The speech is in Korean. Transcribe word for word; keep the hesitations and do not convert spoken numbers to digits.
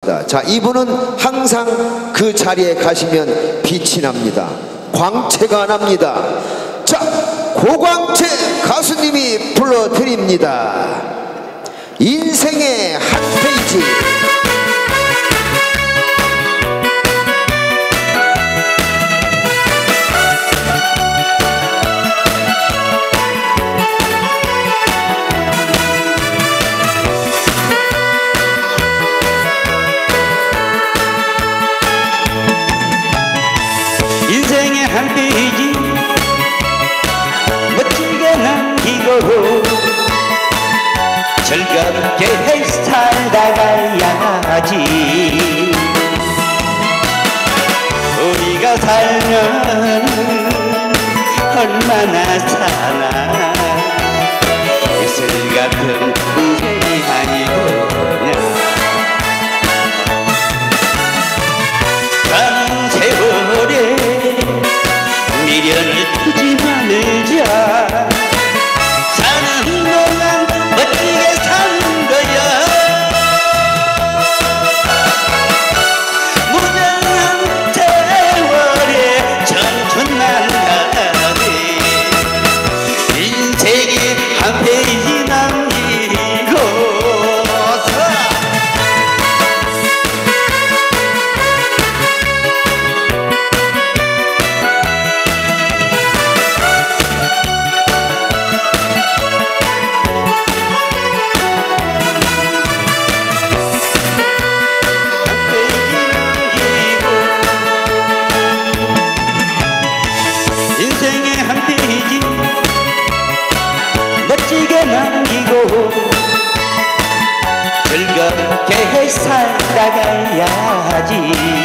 감사합니다. 자, 이분은 항상 그 자리에 가시면 빛이 납니다. 광채가 납니다. 자, 고광채 가수님이 불러드립니다. 인생의 한 페이지. 인생의 한 페이지 멋지게 남기고 즐겁게 살다가야지. 우리가 살면 얼마나 사나. 이슬 같은 인생이 아니더냐. 가는 세월에 미련을 두지 말자. 사는 동안 멋지게 사는 거야. 무정한 세월에 청춘난다네. 인생이 한 페이지 남기고서 인생의 한 페이지 멋지게 남기고 즐겁게 살다가야지.